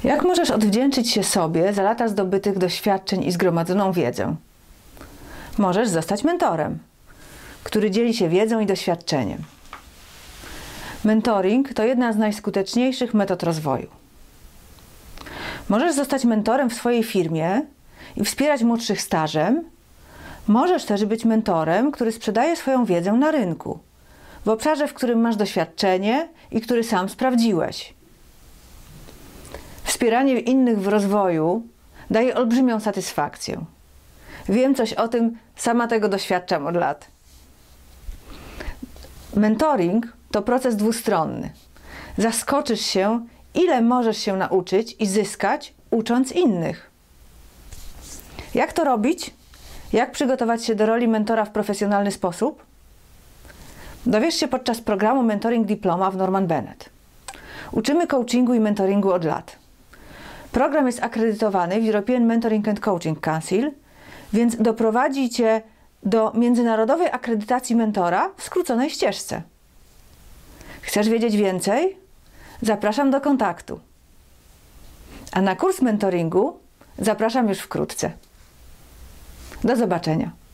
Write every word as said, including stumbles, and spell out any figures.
Jak możesz odwdzięczyć się sobie za lata zdobytych doświadczeń i zgromadzoną wiedzę? Możesz zostać mentorem, który dzieli się wiedzą i doświadczeniem. Mentoring to jedna z najskuteczniejszych metod rozwoju. Możesz zostać mentorem w swojej firmie i wspierać młodszych stażem. Możesz też być mentorem, który sprzedaje swoją wiedzę na rynku, w obszarze, w którym masz doświadczenie i który sam sprawdziłeś. Wspieranie innych w rozwoju daje olbrzymią satysfakcję. Wiem coś o tym, sama tego doświadczam od lat. Mentoring to proces dwustronny. Zaskoczysz się, ile możesz się nauczyć i zyskać, ucząc innych. Jak to robić? Jak przygotować się do roli mentora w profesjonalny sposób? Dowiesz się podczas programu Mentoring Diploma w Norman Bennett. Uczymy coachingu i mentoringu od lat. Program jest akredytowany w European Mentoring and Coaching Council, więc doprowadzi Cię do międzynarodowej akredytacji mentora w skróconej ścieżce. Chcesz wiedzieć więcej? Zapraszam do kontaktu. A na kurs mentoringu zapraszam już wkrótce. Do zobaczenia.